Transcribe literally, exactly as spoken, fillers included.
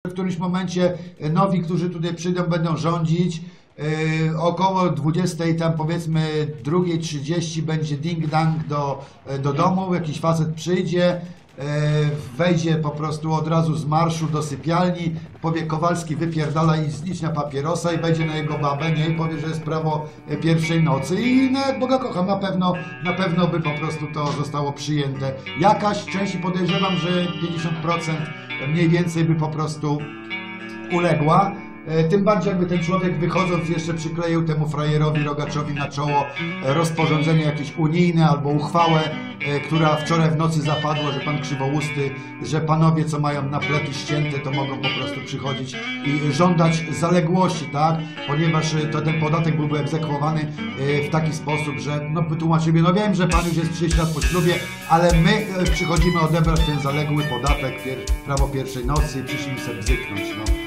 w którymś momencie nowi, którzy tutaj przyjdą, będą rządzić. Yy, około dwudziestej tam powiedzmy drugiej trzydzieści będzie ding-dang do, do domu, jakiś facet przyjdzie, yy, wejdzie po prostu od razu z marszu do sypialni, powie Kowalski wypierdala i zlicz na papierosa i wejdzie na jego babę, nie? I powie, że jest prawo pierwszej nocy i no, jak Boga kocham, na pewno, na pewno by po prostu to zostało przyjęte. Jakaś część, podejrzewam, że pięćdziesiąt procent mniej więcej by po prostu uległa. Tym bardziej jakby ten człowiek wychodząc jeszcze przykleił temu frajerowi Rogaczowi na czoło rozporządzenie jakieś unijne albo uchwałę, która wczoraj w nocy zapadła, że pan Krzywousty, że panowie co mają naplety ścięte to mogą po prostu przychodzić i żądać zaległości, tak? Ponieważ to ten podatek byłby egzekwowany w taki sposób, że no wytłumaczymy, no wiem, że pan już jest trzydzieści lat po ślubie, ale my przychodzimy odebrać ten zaległy podatek, prawo pierwszej nocy i przyszliśmy sobie bzyknąć, no.